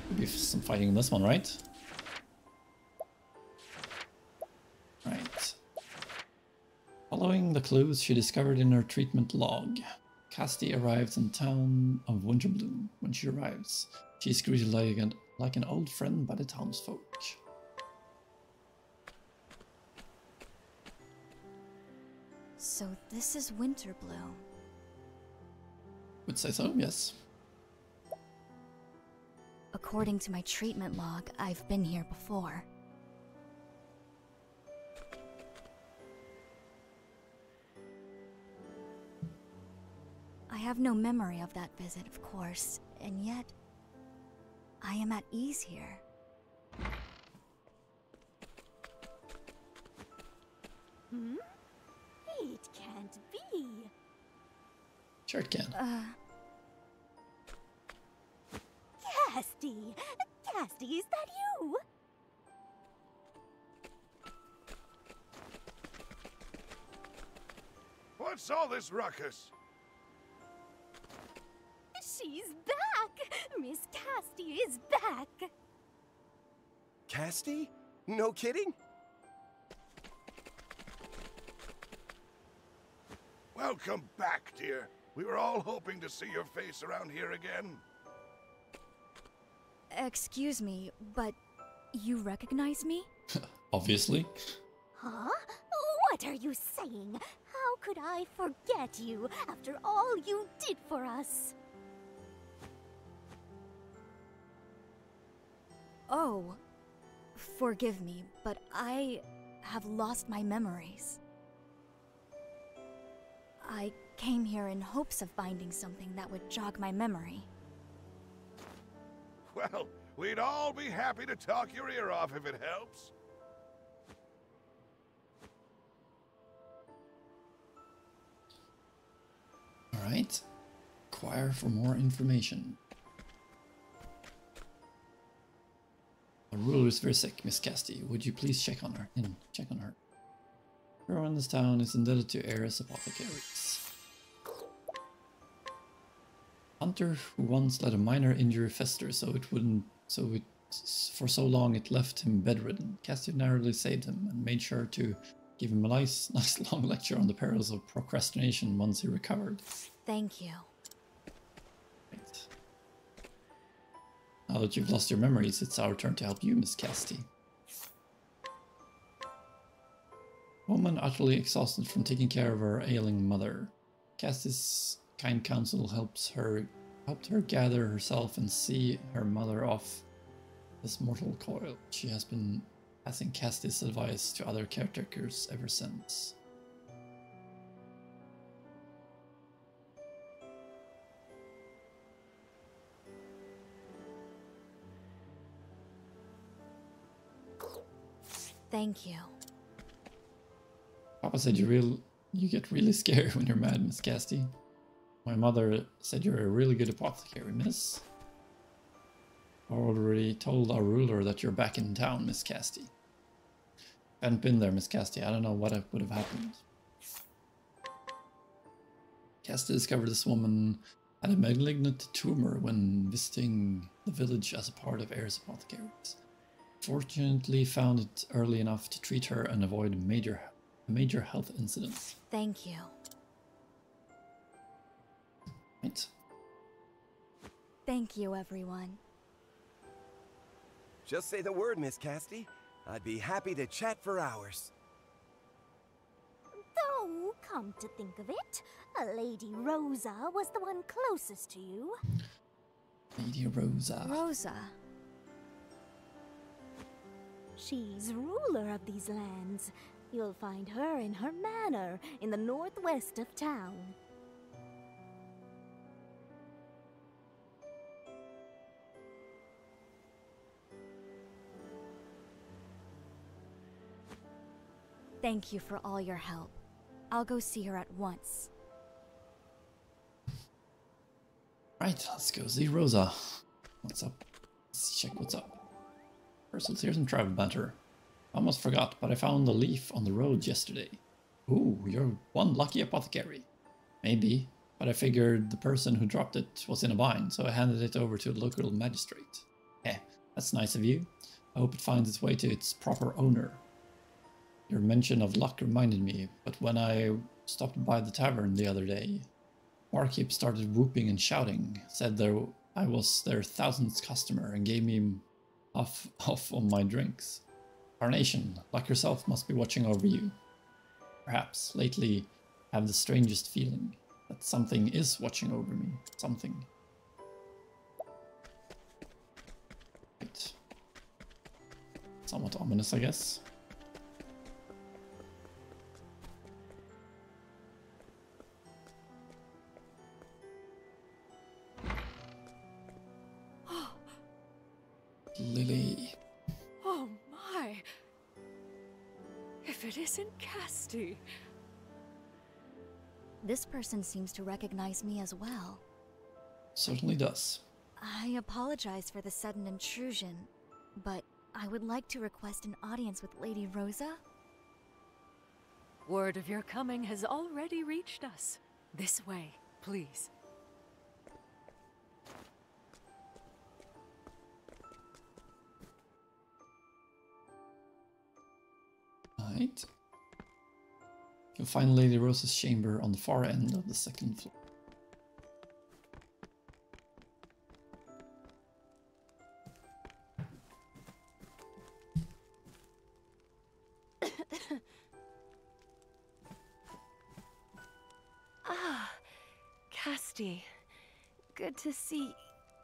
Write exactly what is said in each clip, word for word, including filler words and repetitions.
Could be some fighting in this one, right? Right. Following the clues she discovered in her treatment log, Casti arrives in town of Winterbloom. When she arrives, she is greeted like an, like an old friend by the townsfolk. So this is Winterbloom. Would say so, yes. According to my treatment log, I've been here before. I have no memory of that visit, of course, and yet I am at ease here. Hmm? It can't be. Sure it can. Uh... Casti! Casti, is that you? What's all this ruckus? She's back! Miss Casti is back! Casti? No kidding? Welcome back, dear. We were all hoping to see your face around here again. Excuse me, but you recognize me? Obviously. Huh? What are you saying? How could I forget you after all you did for us? Oh, forgive me, but I have lost my memories. I came here in hopes of finding something that would jog my memory. Well, we'd all be happy to talk your ear off if it helps. Alright. Inquire for more information. The ruler is very sick, Miss Casti. Would you please check on her? In, check on her. Everyone in this town is indebted to heiress apothecaries. Hunter who once let a minor injury fester so it wouldn't so it for so long it left him bedridden. Casti narrowly saved him and made sure to give him a nice nice long lecture on the perils of procrastination once he recovered. Thank you. Right. Now that you've lost your memories, it's our turn to help you, Miss Casti. Woman utterly exhausted from taking care of her ailing mother. Casti's kind counsel helps her helped her gather herself and see her mother off this mortal coil. She has been passing Casti's advice to other caretakers ever since. Thank you. Papa said you real you get really scared when you're mad, Miss Casti. My mother said you're a really good apothecary, miss. I already told our ruler that you're back in town, Miss Casti. If I hadn't been there, Miss Casti, I don't know what would have happened. Casti discovered this woman had a malignant tumor when visiting the village as a part of heiress apothecaries. Fortunately, found it early enough to treat her and avoid major, a major health incident. Thank you. Right. Thank you, everyone. Just say the word, Miss Casti. I'd be happy to chat for hours. Though, come to think of it, Lady Rosa was the one closest to you. Lady Rosa. Rosa. She's ruler of these lands. You'll find her in her manor in the northwest of town. Thank you for all your help. I'll go see her at once. Right, let's go see Rosa. What's up? Let's check what's up. First, let's hear some travel banter. I almost forgot, but I found a leaf on the road yesterday. Ooh, you're one lucky apothecary. Maybe, but I figured the person who dropped it was in a bind, so I handed it over to a local magistrate. Eh. That's nice of you. I hope it finds its way to its proper owner. Your mention of luck reminded me, but when I stopped by the tavern the other day, Barkeep started whooping and shouting, said there I was their thousandth customer, and gave me off, off on my drinks. Carnation, like yourself, must be watching over you. Perhaps, lately, I have the strangest feeling that something is watching over me. Something. Right. Somewhat ominous, I guess. Lily. Oh my! If it isn't Casti. This person seems to recognize me as well. Certainly does. I apologize for the sudden intrusion, but I would like to request an audience with Lady Rosa. Word of your coming has already reached us. This way, please. Right. You'll find Lady Rosa's chamber on the far end of the second floor. Ah, Casti. Good to see.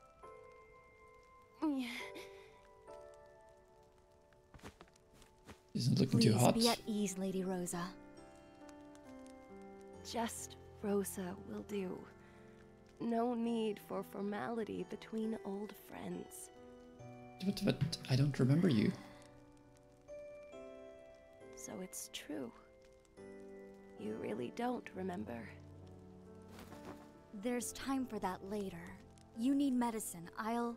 Isn't looking Please too hot. be at ease, Lady Rosa. Just Rosa will do. No need for formality between old friends. But, but I don't remember you. So it's true. You really don't remember. There's time for that later. You need medicine. I'll...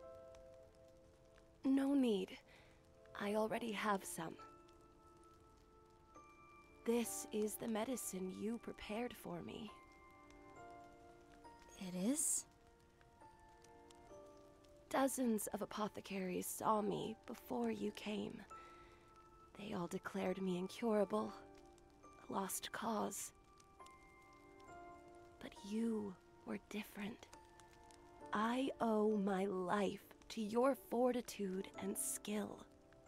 No need. I already have some. This is the medicine you prepared for me. It is? Dozens of apothecaries saw me before you came. They all declared me incurable, a lost cause. But you were different. I owe my life to your fortitude and skill.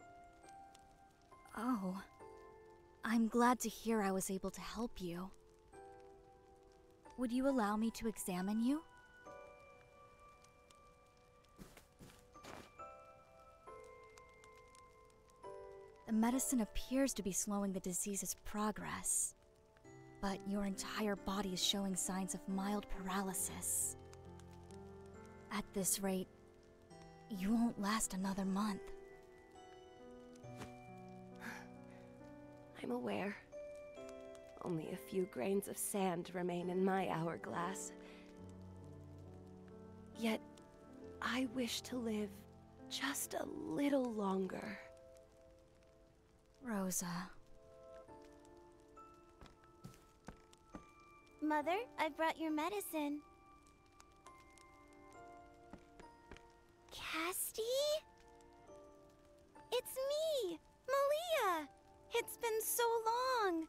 Oh. I'm glad to hear I was able to help you. Would you allow me to examine you? The medicine appears to be slowing the disease's progress, but your entire body is showing signs of mild paralysis. At this rate, you won't last another month. I'm aware. Only a few grains of sand remain in my hourglass. Yet, I wish to live just a little longer. Rosa. Mother, I brought your medicine. Casti? It's me, Malia! It's been so long!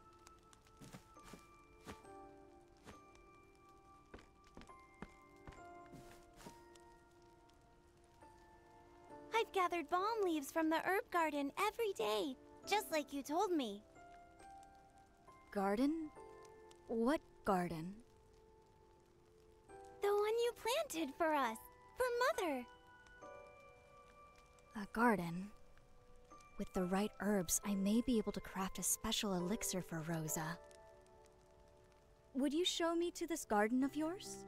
I've gathered balm leaves from the herb garden every day, just like you told me. Garden? What garden? The one you planted for us, for Mother. A garden. With the right herbs, I may be able to craft a special elixir for Rosa. Would you show me to this garden of yours?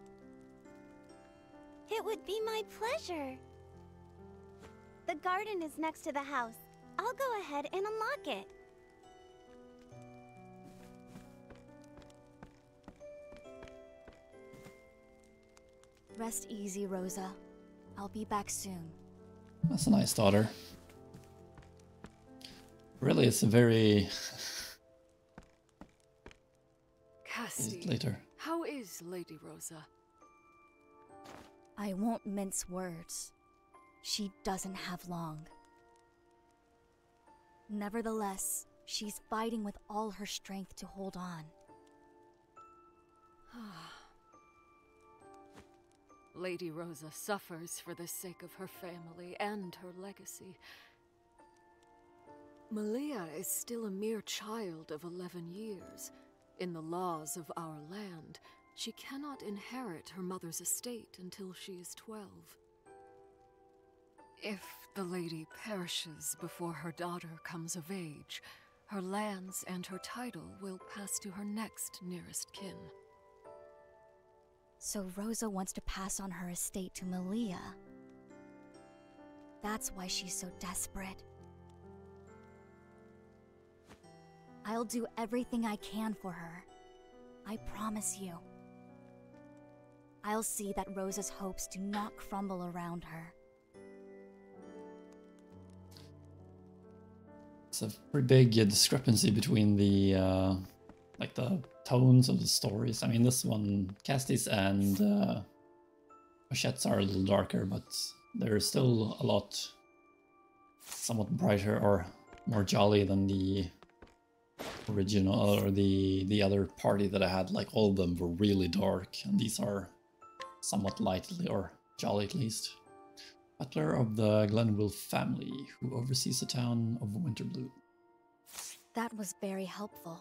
It would be my pleasure. The garden is next to the house. I'll go ahead and unlock it. Rest easy, Rosa. I'll be back soon. That's a nice daughter. Really, it's a very... Casti, later. how is Lady Rosa? I won't mince words. she doesn't have long. Nevertheless, she's fighting with all her strength to hold on. Lady Rosa suffers for the sake of her family and her legacy. Malia is still a mere child of eleven years. In the laws of our land, she cannot inherit her mother's estate until she is twelve. If the lady perishes before her daughter comes of age, her lands and her title will pass to her next nearest kin. So Rosa wants to pass on her estate to Malia. That's why she's so desperate. I'll do everything I can for her. I promise you. I'll see that Rosa's hopes do not crumble around her. It's a pretty big uh, discrepancy between the uh, like the tones of the stories. I mean, this one, Casti's and uh, Hachette's are a little darker, but they're still a lot somewhat brighter or more jolly than the original or the the other party that I had. Like, all of them were really dark, and these are somewhat lightly or jolly at least. Butler of the Glenville family, who oversees the town of Winterbloom. That was very helpful.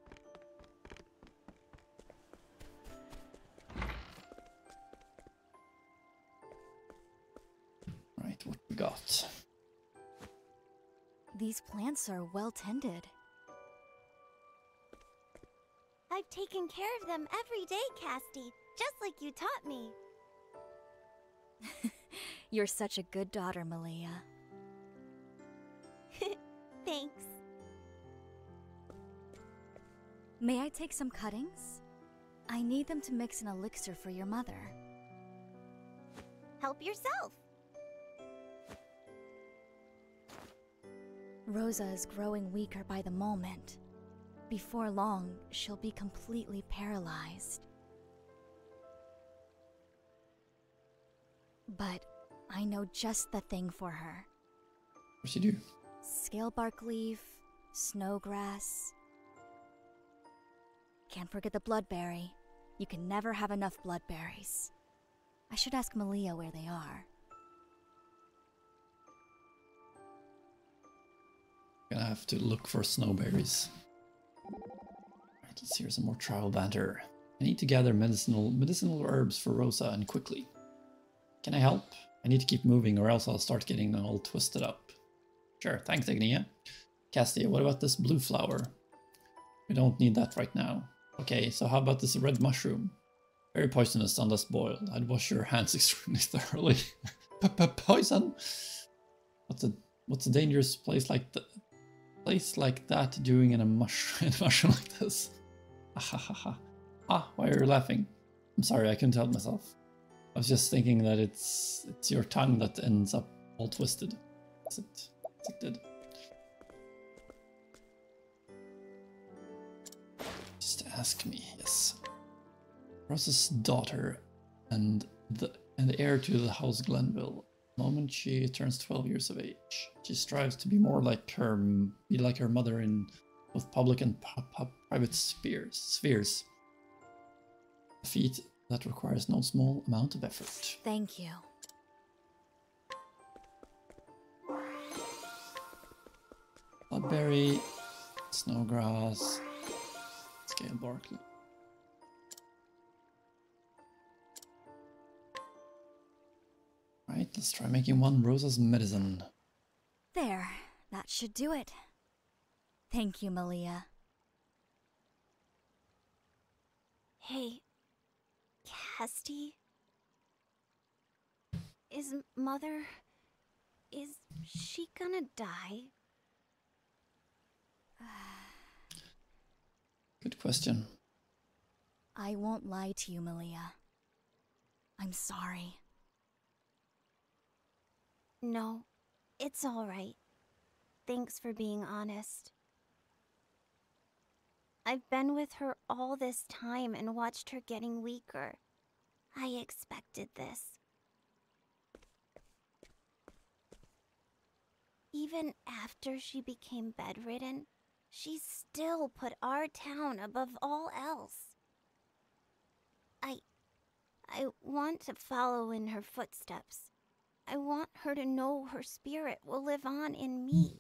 Right, what we got? These plants are well tended. I've taken care of them every day, Casti, just like you taught me. You're such a good daughter, Malia. Thanks. May I take some cuttings? I need them to mix an elixir for your mother. Help yourself. Rosa is growing weaker by the moment. Before long, she'll be completely paralyzed. But I know just the thing for her. What's she do? Scalebark leaf, snowgrass. Can't forget the bloodberry. You can never have enough bloodberries. I should ask Malia where they are. Gonna have to look for snowberries. Right, let's hear some more trial banter. I need to gather medicinal medicinal herbs for Rosa, and quickly. Can I help? I need to keep moving or else I'll start getting them all twisted up. Sure, thanks, Ignia. Castia, what about this blue flower? We don't need that right now. Okay, so how about this red mushroom? Very poisonous unless boiled. I'd wash your hands extremely thoroughly. Poison? What's a what's a dangerous place like that? Place like that doing in a mushroom, in a mushroom like this? Ah ha ha ha. Ah, why are you laughing? I'm sorry, I couldn't help myself. I was just thinking that it's it's your tongue that ends up all twisted. As it, as it did. Just ask me, yes. Rosa's daughter and the and the heir to the house Glenville. The moment she turns twelve years of age, she strives to be more like her, be like her mother in both public and pu pu private spheres. Spheres. A feat that requires no small amount of effort. Thank you. Bloodberry, snowgrass, scalebark. Right, let's try making one Rosa's medicine. There, that should do it. Thank you, Malia. Hey, Casti? Is Mother... is she gonna die? Good question. I won't lie to you, Malia. I'm sorry. No, it's all right. Thanks for being honest. I've been with her all this time and watched her getting weaker. I expected this. even after she became bedridden, she still put our town above all else. I... I want to follow in her footsteps. I want her to know her spirit will live on in me.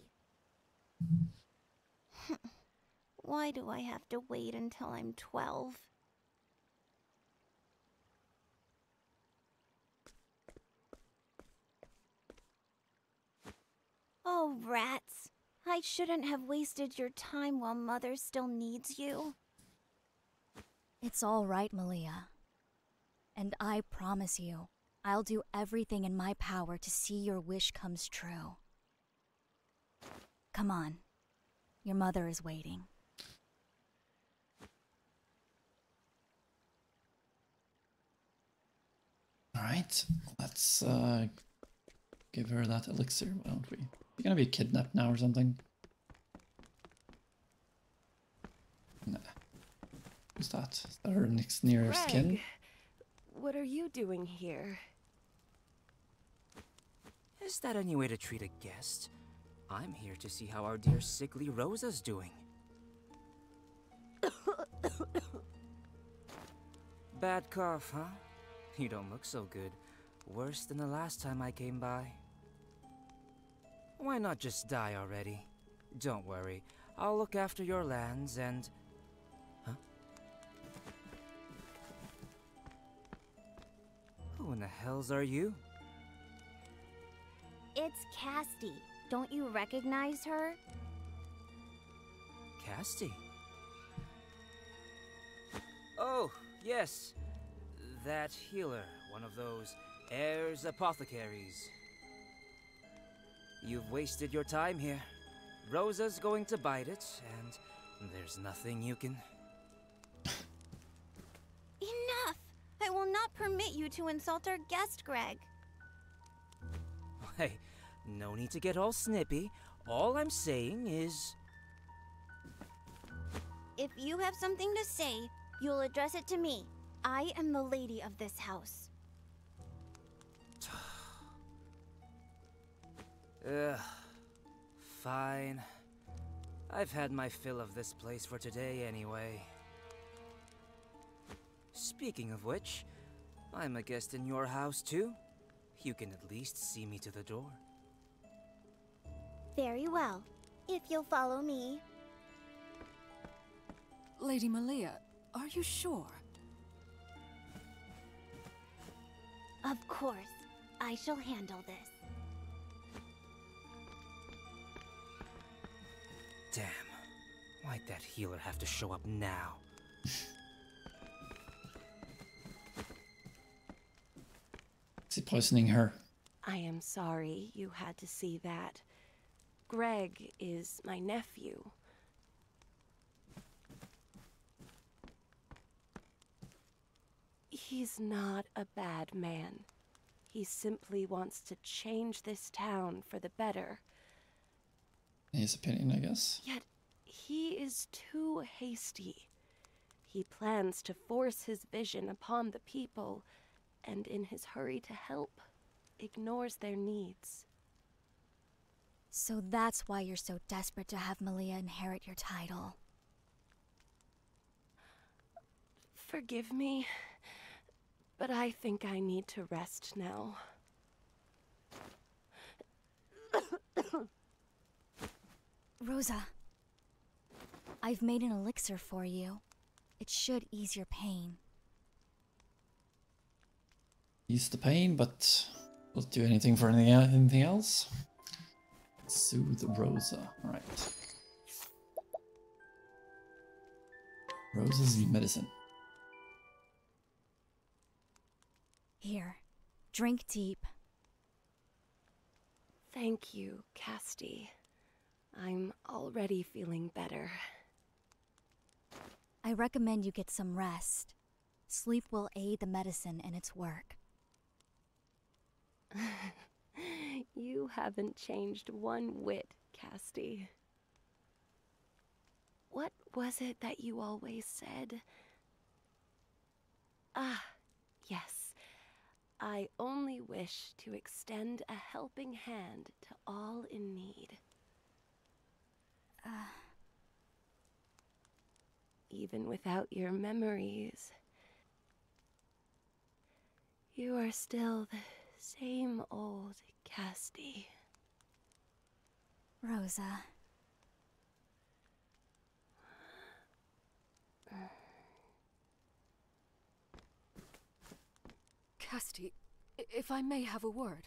Why do I have to wait until I'm twelve? Oh, rats. I shouldn't have wasted your time while Mother still needs you. It's all right, Malia. And I promise you, I'll do everything in my power to see your wish comes true. Come on. Your mother is waiting. Alright, let's uh, give her that elixir, why don't we? You're gonna be kidnapped now or something? Nah. Who's that? Is that her next nearest kin? Greg, what are you doing here? Is that any way to treat a guest? I'm here to see how our dear sickly Rosa's doing. Bad cough, huh? You don't look so good. Worse than the last time I came by. Why not just die already? Don't worry. I'll look after your lands and... Huh? Who in the hells are you? It's Casti. Don't you recognize her? Casti? Oh, yes. That healer, one of those heirs apothecaries. You've wasted your time here. Rosa's going to bite it, and there's nothing you can... Enough! I will not permit you to insult our guest, Greg. Hey, no need to get all snippy. All I'm saying is... If you have something to say, you'll address it to me. I am the lady of this house. Ugh. Fine. I've had my fill of this place for today anyway. Speaking of which, I'm a guest in your house too. You can at least see me to the door. Very well. If you'll follow me. Lady Malia, are you sure? Of course. I shall handle this. Damn. Why'd that healer have to show up now? Is he poisoning her? I am sorry you had to see that. Greg is my nephew. He's not a bad man. He simply wants to change this town for the better. His opinion, I guess. Yet, he is too hasty. He plans to force his vision upon the people, and in his hurry to help, ignores their needs. So that's why you're so desperate to have Malia inherit your title. Forgive me, but I think I need to rest now. Rosa, I've made an elixir for you. It should ease your pain. Ease the pain, but will it do anything for anything, anything else? Soothe Rosa. Alright. Rosa's medicine. Here, drink deep. Thank you, Casti. I'm already feeling better. I recommend you get some rest. Sleep will aid the medicine in its work. You haven't changed one whit, Casti. What was it that you always said? Ah, yes. I only wish to extend a helping hand to all in need. Uh... Even without your memories, you are still the same old Casti. Rosa. Casti, if I may have a word.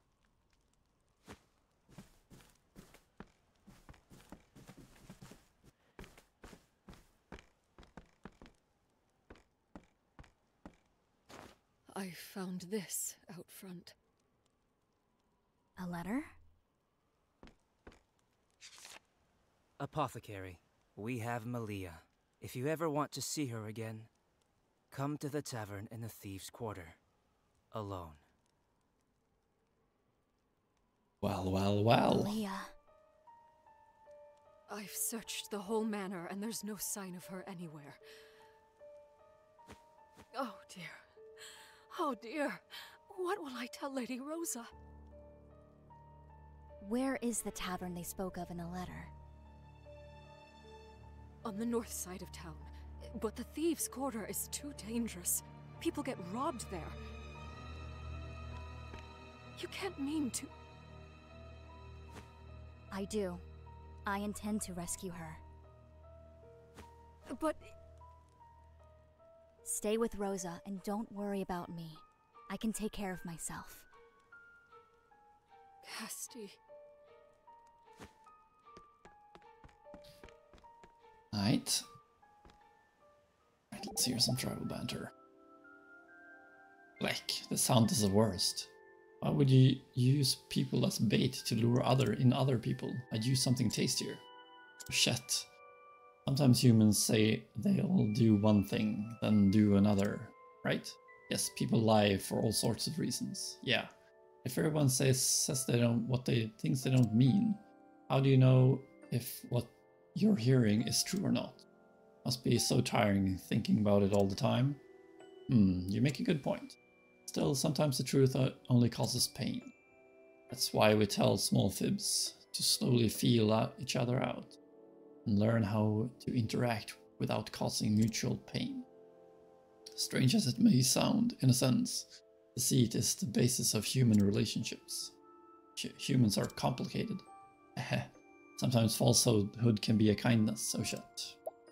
I found this out front. A letter? Apothecary, we have Malia. If you ever want to see her again, come to the tavern in the Thieves' Quarter. Alone. Well, well, well. Malia. I've searched the whole manor and there's no sign of her anywhere. Oh dear. Oh dear. What will I tell Lady Rosa? Where is the tavern they spoke of in the letter? On the north side of town. But the Thieves' Quarter is too dangerous. People get robbed there. You can't mean to... I do. I intend to rescue her. But... Stay with Rosa and don't worry about me. I can take care of myself. Casti... Alright. Right, let's hear some tribal banter. Black, the sound is the worst. Why would you use people as bait to lure other in other people? I'd use something tastier. Shit. Sometimes humans say they'll do one thing, then do another, right? Yes, people lie for all sorts of reasons. Yeah. If everyone says says they don't what they thinks they don't mean, how do you know if what you're hearing is true or not? Must be so tiring thinking about it all the time. Hmm, you make a good point. Still, sometimes the truth only causes pain. That's why we tell small fibs, to slowly feel out each other out, and learn how to interact without causing mutual pain. Strange as it may sound, in a sense, deceit is the basis of human relationships. H humans are complicated. Sometimes falsehood can be a kindness, so shut.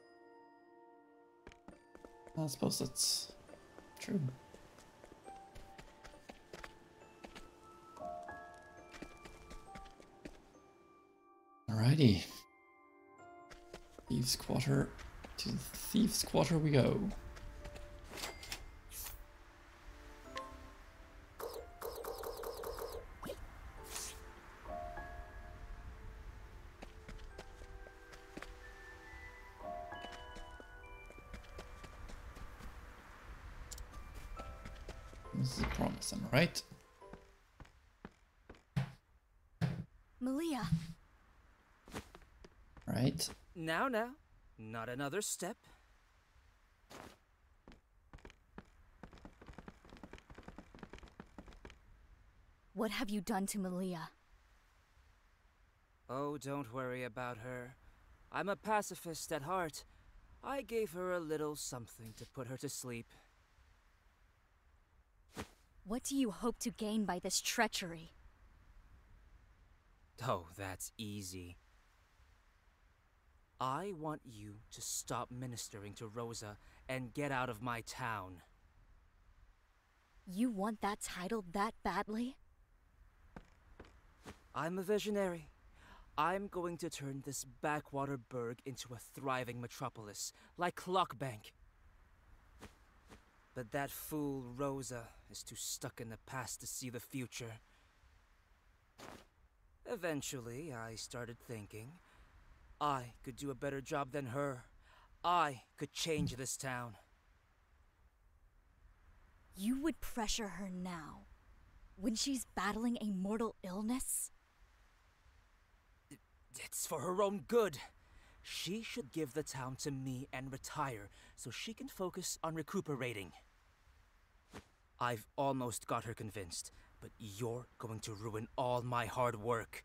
I suppose that's true. Alrighty. Thieves' Quarter. To the Thieves' Quarter we go. This is a promise, am I right? Malia. Right. Now, now. Not another step. What have you done to Malia? Oh, don't worry about her. I'm a pacifist at heart. I gave her a little something to put her to sleep. What do you hope to gain by this treachery? Oh, that's easy. I want you to stop ministering to Rosa and get out of my town. You want that title that badly? I'm a visionary. I'm going to turn this backwater burg into a thriving metropolis, like Clockbank. But that fool Rosa is too stuck in the past to see the future. Eventually, I started thinking, I could do a better job than her. I could change this town. You would pressure her now, when she's battling a mortal illness? It's for her own good. She should give the town to me and retire so she can focus on recuperating. I've almost got her convinced, but you're going to ruin all my hard work.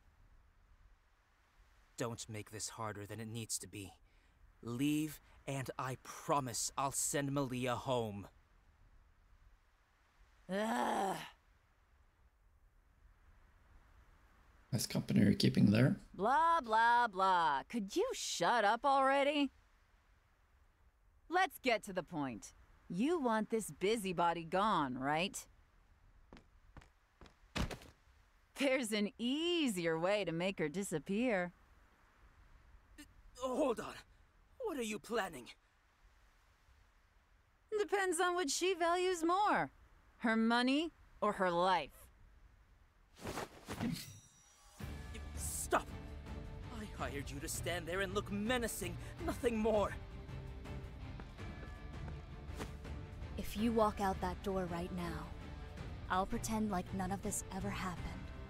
Don't make this harder than it needs to be. Leave, and I promise I'll send Malia home. Ugh. Nice company you're keeping there. Blah, blah, blah. Could you shut up already? Let's get to the point. You want this busybody gone, right? There's an easier way to make her disappear. Hold on. What are you planning? Depends on what she values more. Her money or her life. Stop! I hired you to stand there and look menacing, nothing more. If you walk out that door right now, I'll pretend like none of this ever happened.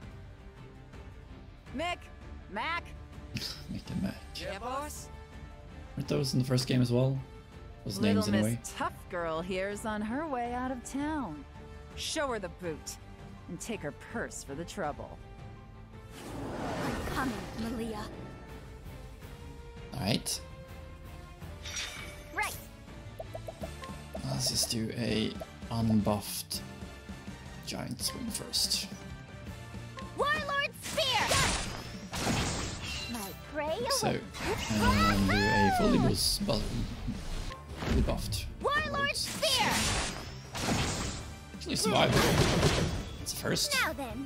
Mick! Mac! Make a match. Yeah, boss? Weren't those in the first game as well? Those names Little anyway. Miss Tough Girl here's on her way out of town. Show her the boot, and take her purse for the trouble. I'm coming, Malia. Alright. Right. Let's just do a unbuffed giant swing first. Warlord Spear! My prey So, awaits. and do a fully boost, but fully buffed. Warlord Spear! Actually survived. That's a first. Now then,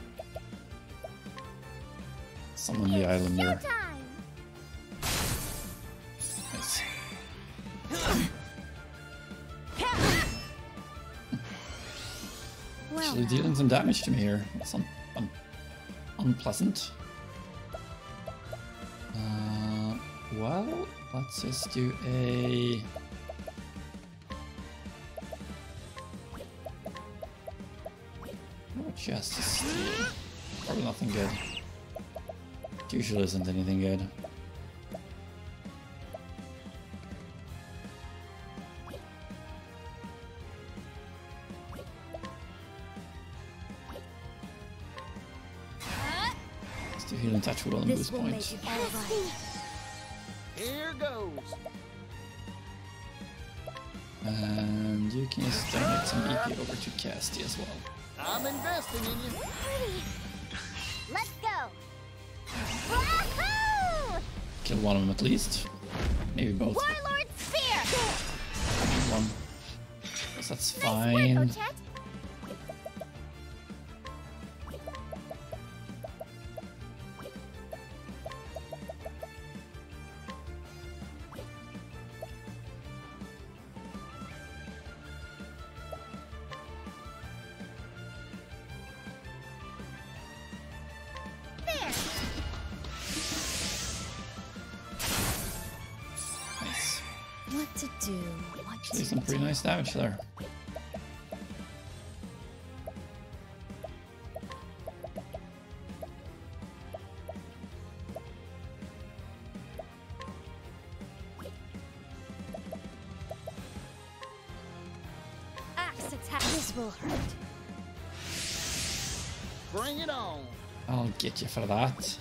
Summon the it's Islander. showtime! Nice. Well, Actually now, dealing some damage to me here. That's un un unpleasant. Uh, well, let's just do a... Oh, chest to steal. Probably nothing good. Usually isn't anything good. Let's do healing touch with all the this boost will points. make it all right. Here goes. And you can just donate some E P over to Casty as well. I'm investing in you. Hurry! Let's go! Wahoo! Kill one of them at least. Maybe both. Warlord Spear! One. Guess that's Nice work, fine. Ochet. Nice. What to do? What Actually, to some pretty do? nice damage there. Axe attack. This will hurt. Bring it on. I'll get you for that.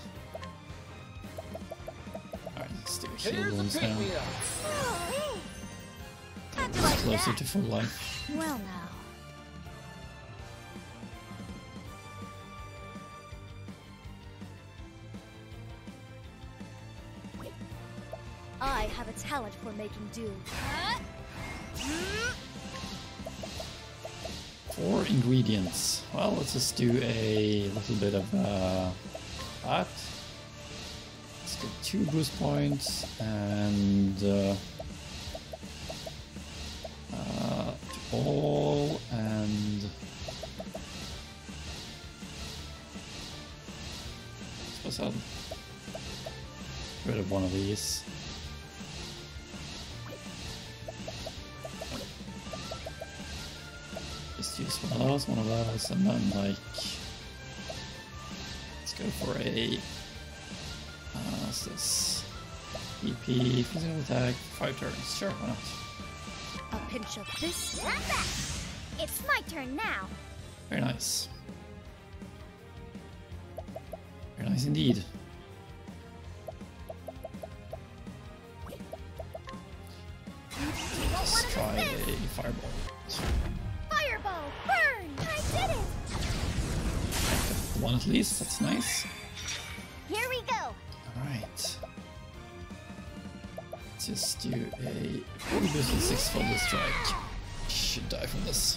Alright, let's do heal Here's a wounds now. pick-me-up. Oh, how'd you like Closer that? to full life. Well now. I have a talent for making do. Four ingredients. Well, let's just do a little bit of uh, that. Let's get two boost points and uh, uh, all and I suppose I'll get rid of one of these. Just use one of those, one of those, and then like let's go for a uh, what's this? E P physical attack, five turns. Sure, why not? A pinch of this. Not that. It's my turn now. Very nice. Very nice indeed. Let's try a fireball. Fireball, burn! I did it! One at least, that's nice. Here we go! Alright. Let's just do a forty boost and six folder strike. Should die from this.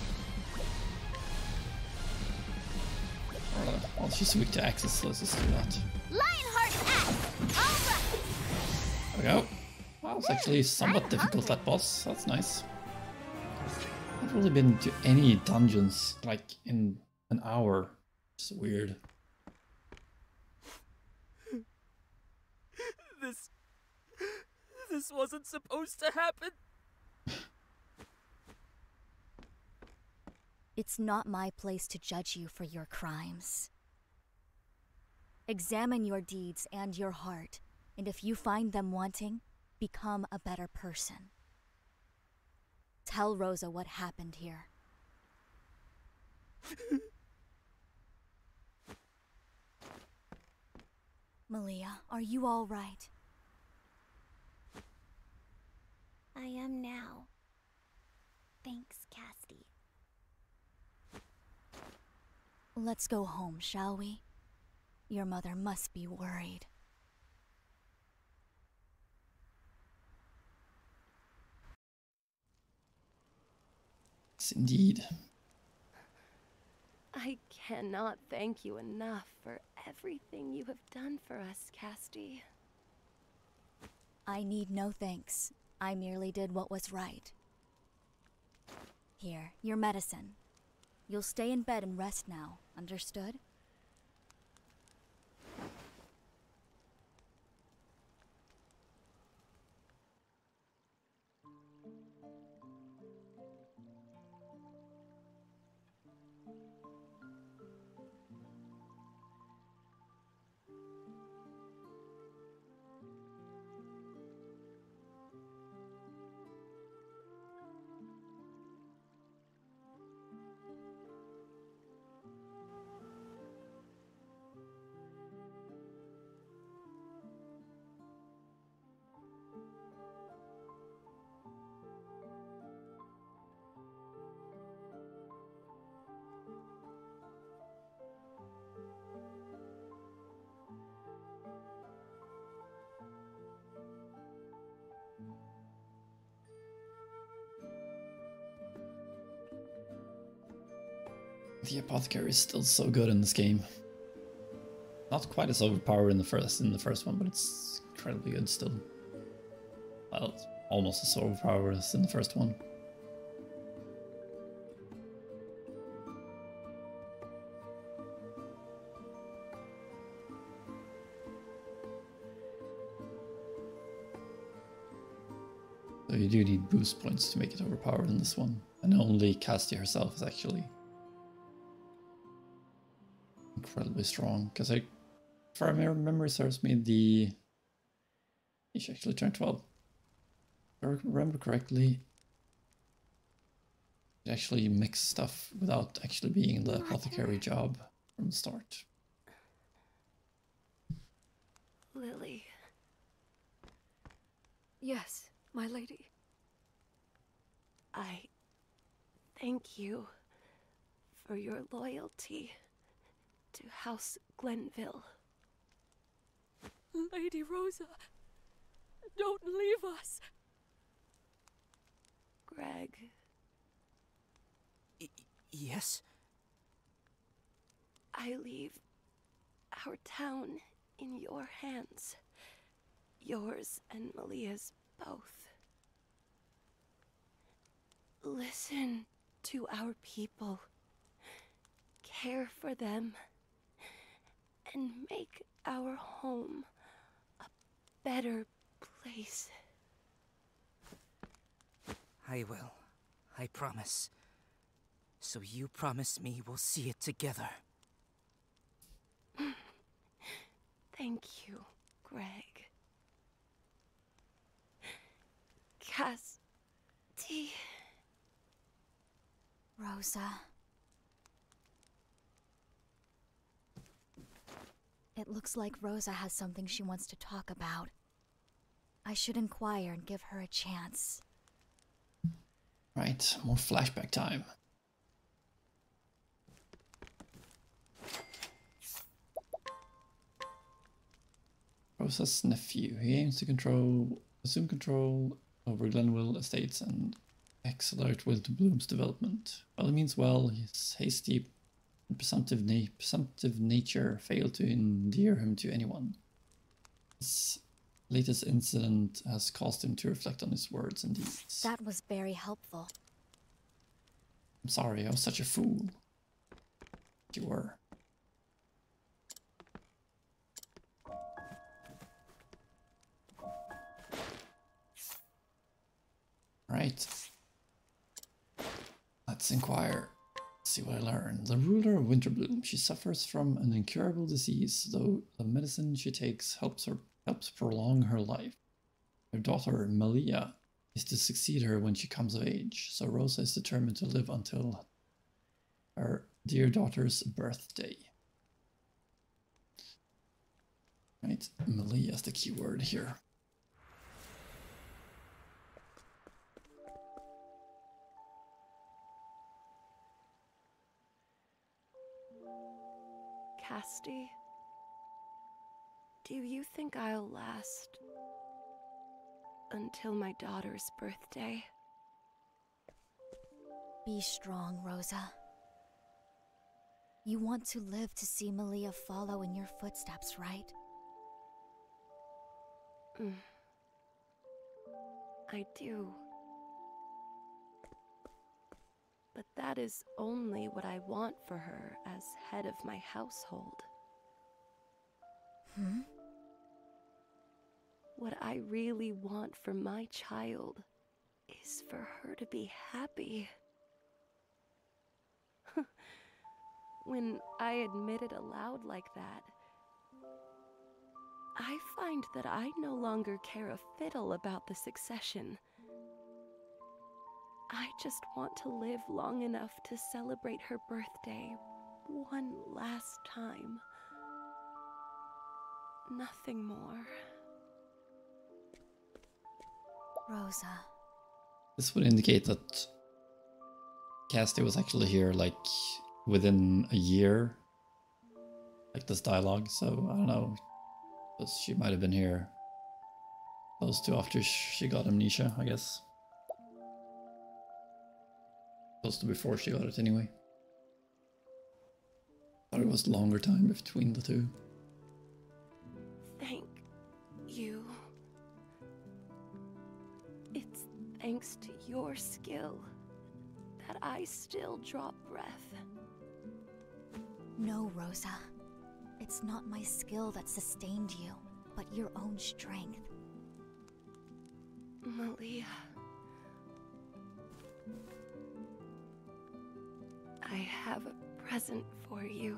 Or, uh, well, she's weak to axes, so let's just do that. Lionheart's axe! Alright! There we go. Wow, it's actually somewhat difficult, that boss. That's nice. I've really been to any dungeons like in an hour. It's weird. This... This wasn't supposed to happen. It's not my place to judge you for your crimes. Examine your deeds and your heart, and if you find them wanting, become a better person. Tell Rosa what happened here. Malia, are you all right? I am now. Thanks, Casty. Let's go home, shall we? Your mother must be worried. Yes, indeed. I cannot thank you enough for everything you have done for us, Casty. I need no thanks. I merely did what was right. Here, your medicine. You'll stay in bed and rest now, understood? The apothecary is still so good in this game. Not quite as overpowered in the first in the first one, but it's incredibly good still. Well, it's almost as overpowered as in the first one. So you do need boost points to make it overpowered in this one. And only Casty herself is actually incredibly strong. Because I, if I memory serves me, the she actually turned twelve. If I remember correctly, it actually mixed stuff without actually being in the apothecary job from the start. Lily. Yes, my lady. I thank you for your loyalty to House Glenville. Lady Rosa, don't leave us. Greg. Y yes? I leave our town in your hands. Yours and Malia's both. Listen to our people. Care for them. And make our home a better place. I will. I promise. So you promise me we'll see it together. Thank you, Greg. Casty. Rosa. It looks like Rosa has something she wants to talk about. I should inquire and give her a chance. Right, more flashback time. Rosa's nephew. He aims to control, assume control over Glenville Estates and accelerate Will to Bloom's development. While he means well, his hasty and presumptive, na presumptive nature failed to endear him to anyone. His latest incident has caused him to reflect on his words and deeds. That was very helpful. I'm sorry, I was such a fool. You were. Right. Let's inquire. See what I learn. The ruler of Winterbloom. She suffers from an incurable disease, though the medicine she takes helps her helps prolong her life. Her daughter, Malia, is to succeed her when she comes of age, so Rosa is determined to live until her dear daughter's birthday. Right, Malia is the key word here. Casti, do you think I'll last until my daughter's birthday? Be strong, Rosa. You want to live to see Malia follow in your footsteps, right? Mm. I do. But that is only what I want for her as head of my household. Hmm? What I really want for my child is for her to be happy. When I admit it aloud like that, I find that I no longer care a fiddle about the succession. I just want to live long enough to celebrate her birthday one last time. Nothing more. Rosa. This would indicate that Casti was actually here like within a year, like this dialogue, so I don't know, because she might have been here close to after she got amnesia, I guess. Close to before she got it anyway. Thought it was longer time between the two. Thank you. It's thanks to your skill that I still draw breath. No, Rosa. It's not my skill that sustained you, but your own strength. Malia. I have a present for you.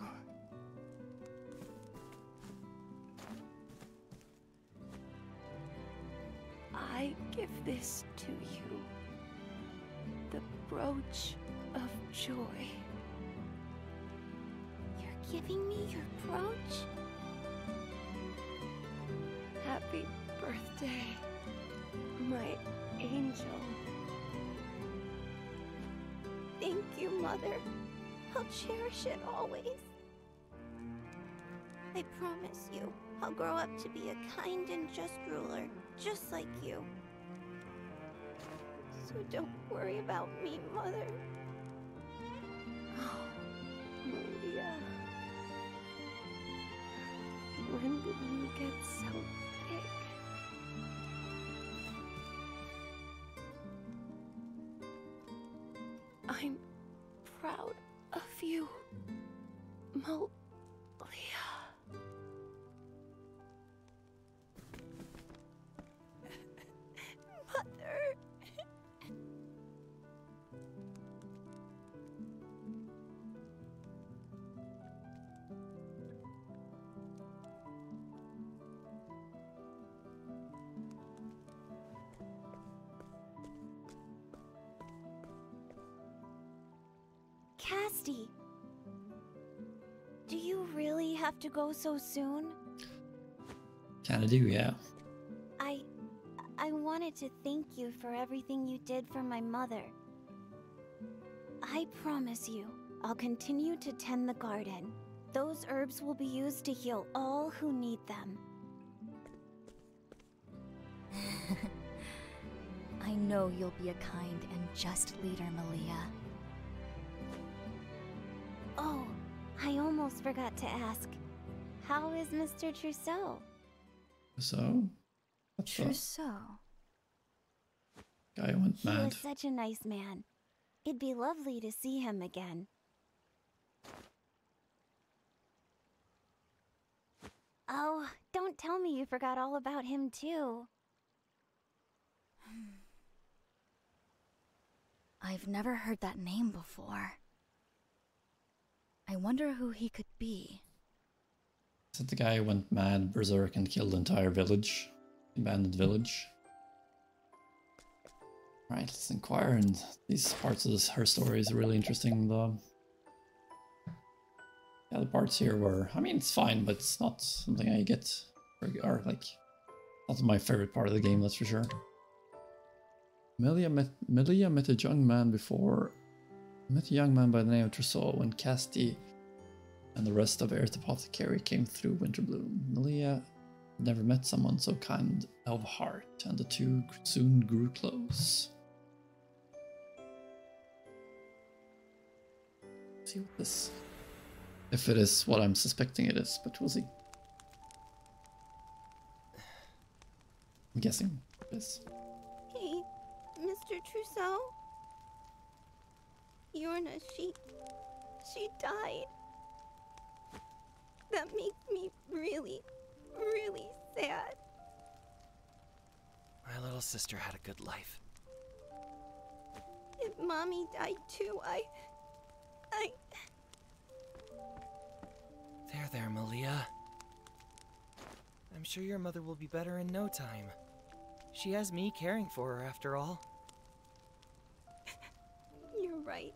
I give this to you. The brooch of joy. You're giving me your brooch? Happy birthday, my angel. Thank you, Mother. I'll cherish it always. I promise you, I'll grow up to be a kind and just ruler, just like you. So don't worry about me, Mother. Oh, Malia. When did you get so big? I'm proud of you, Malia. Mother. Casti, do you really have to go so soon? Kinda do, yeah. I... I wanted to thank you for everything you did for my mother. I promise you, I'll continue to tend the garden. Those herbs will be used to heal all who need them. I know you'll be a kind and just leader, Malia. Oh, I almost forgot to ask. How is Mister Trousseau? So? What's Trousseau? Guy went He mad. was such a nice man. It'd be lovely to see him again. Oh, don't tell me you forgot all about him too. I've never heard that name before. I wonder who he could be. Is it the guy who went mad, berserk, and killed the entire village? Abandoned village? Right, let's inquire, and these parts of this, her story is really interesting. The, yeah, the parts here were, I mean, it's fine, but it's not something I get, or, or like, not my favorite part of the game, that's for sure. Melia met, Melia met a young man before, met a young man by the name of Trousseau when Casti and the rest of Air's apothecary came through Winterbloom. Melia had never met someone so kind of heart, and the two soon grew close. Let's see what this, if it is what I'm suspecting it is, but we'll see. I'm guessing it is. Hey, Mister Trousseau? Yorna, she... she died. That makes me really, really sad. My little sister had a good life. If Mommy died too, I... I... There, there, Malia. I'm sure your mother will be better in no time. She has me caring for her, after all. You're right.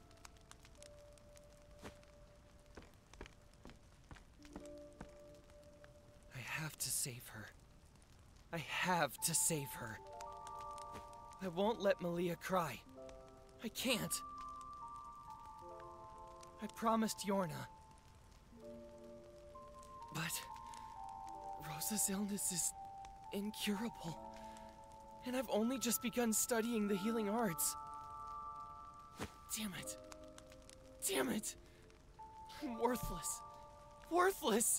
I have to save her. I have to save her. I won't let Malia cry. I can't. I promised Yorna. But Rosa's illness is incurable. And I've only just begun studying the healing arts. Damn it. Damn it. I'm worthless. Worthless!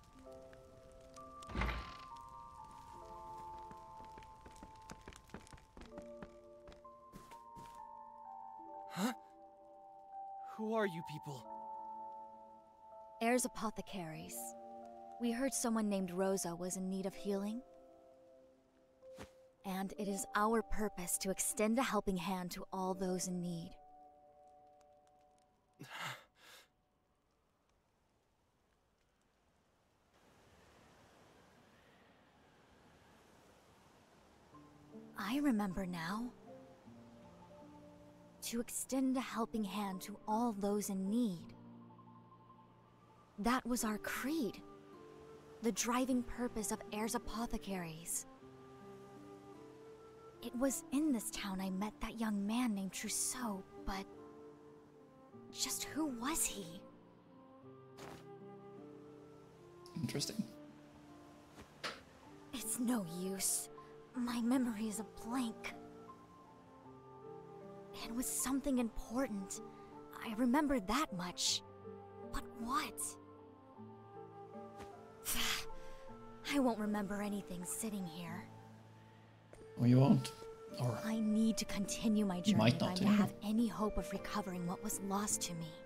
Huh? Who are you people? Air's apothecaries. We heard someone named Rosa was in need of healing. And it is our purpose to extend a helping hand to all those in need. I remember now. To extend a helping hand to all those in need. That was our creed. The driving purpose of Air's apothecaries. It was in this town I met that young man named Trousseau, but... just who was he? Interesting. It's no use. My memory is a blank. It was something important. I remember that much. But what? I won't remember anything sitting here. Or you won't. Or I need to continue my journey might if I'm not, to yeah. have any hope of recovering what was lost to me.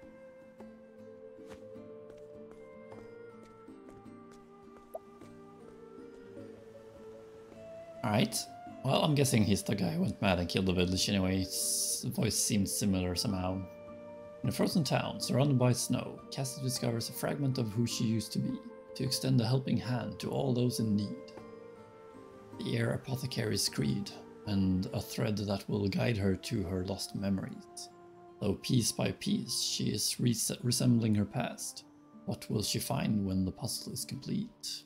Alright. Well, I'm guessing he's the guy who went mad and killed the village anyway. His voice seems similar somehow. In a frozen town, surrounded by snow, Cassie discovers a fragment of who she used to be, to extend a helping hand to all those in need. The Air Apothecary's creed, and a thread that will guide her to her lost memories. Though piece by piece, she is res resembling her past, What will she find when the puzzle is complete?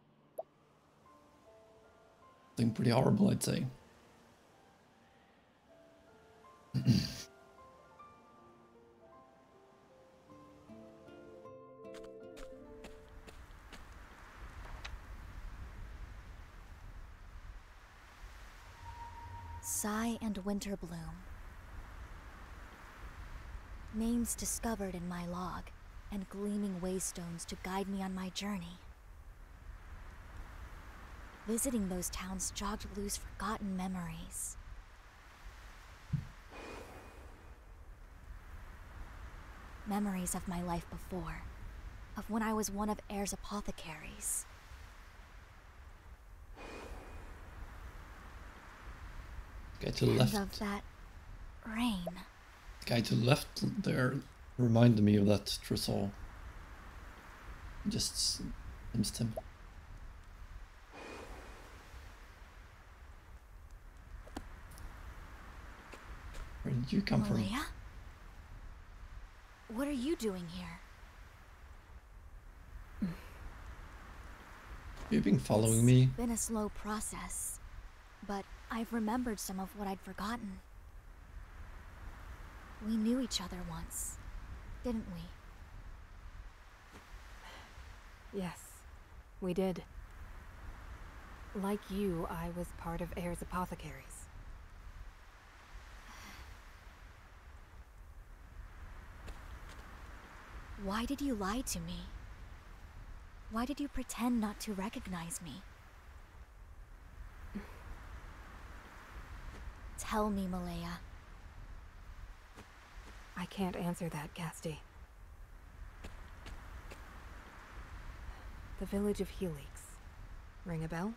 Something pretty horrible, I'd say. Sigh and Winterbloom. Names discovered in my log, and gleaming waystones to guide me on my journey. Visiting those towns jogged loose forgotten memories. Memories of my life before, of when I was one of Ayre's apothecaries. Guy to the left. And of that rain. The guy to the left there reminded me of that trousseau. Just missed him. Where did you come Malia? from? What are you doing here? You've been following It's me. been a slow process, but I've remembered some of what I'd forgotten. We knew each other once, didn't we? Yes, we did. Like you, I was part of Ayre's apothecaries. Why did you lie to me? Why did you pretend not to recognize me? Tell me, Malaya. I can't answer that, Casti. The village of Helix. Ring a bell?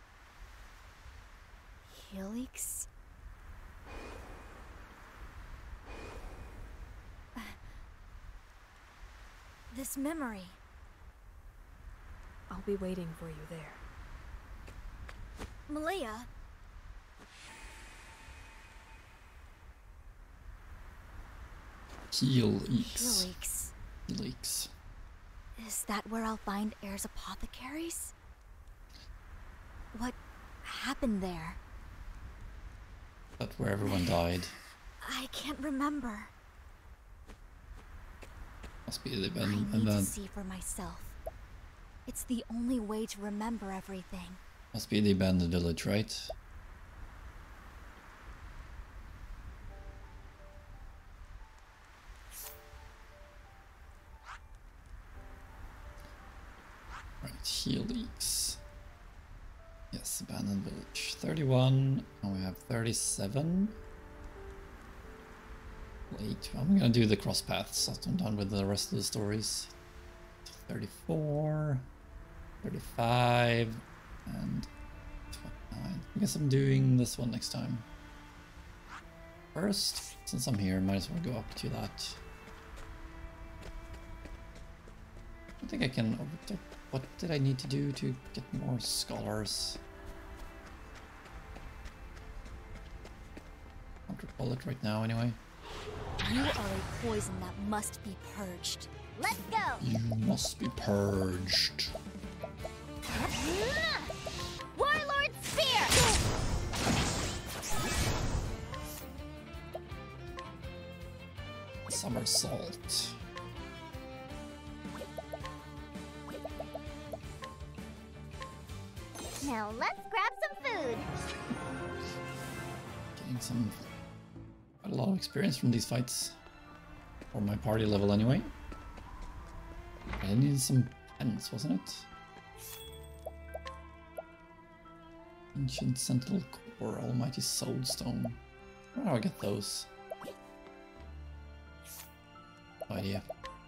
Helix? This memory. I'll be waiting for you there. Malaya. Helix. Helix. Helix. Is that where I'll find Ayre's apothecaries? What happened there? That's where everyone died. I can't remember. Must be the I abandoned. need to abandoned- see for myself. It's the only way to remember everything. Must be the abandoned village, right? Right, Helix. Yes, abandoned village. thirty-one, and we have thirty-seven. Wait, I'm gonna do the cross paths after I'm done with the rest of the stories. thirty-four, thirty-five, and twenty-nine. I guess I'm doing this one next time. First, since I'm here, might as well go up to that. I think I can overtake. What did I need to do to get more scholars? Can't recall it right now anyway. You are a poison that must be purged. Let's go! You must be purged. Warlord Spear! Somersault. Now let's grab some food. Getting some quite a lot of experience from these fights. For my party level anyway. I needed some pens, wasn't it? Ancient Sentinel Core, Almighty Soulstone. I don't know how I get those. No idea.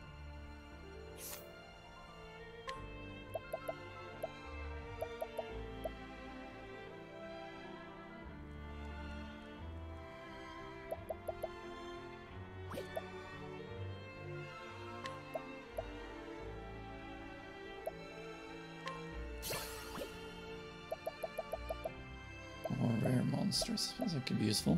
More rare monsters. I suppose that could be useful.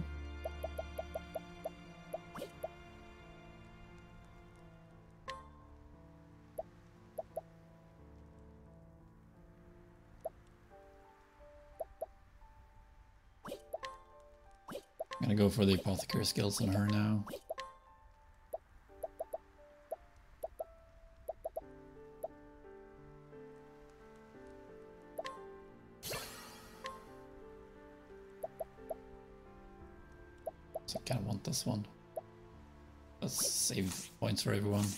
Gonna go for the apothecary skills on her now. So I kind of want this one. Let's save points for everyone.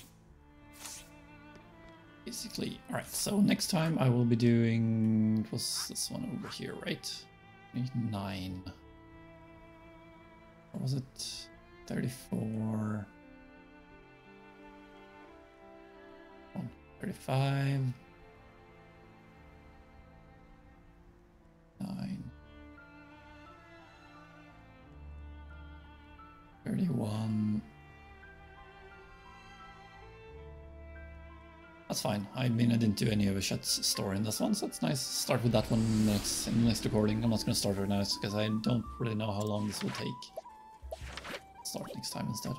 Basically, alright, so next time I will be doing, it was this one over here, right? nine. Or was it thirty-four? One, thirty-five. nine. thirty-one. That's fine. I mean, I didn't do any of Ashette's story in this one, so it's nice to start with that one next, in the next recording. I'm not going to start right now because I don't really know how long this will take. Start next time instead.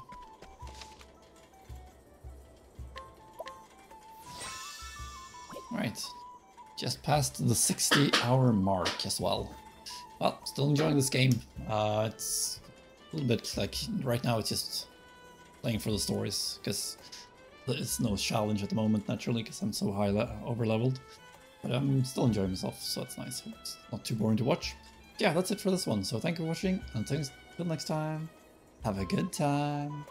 Alright. Just past the sixty hour mark as well. Well, still enjoying this game. Uh, it's a little bit like, right now it's just playing for the stories, because it's no challenge at the moment, naturally, because I'm so high over leveled. But I'm still enjoying myself, so that's nice. It's not too boring to watch. Yeah, that's it for this one. So thank you for watching, and until next time, have a good time.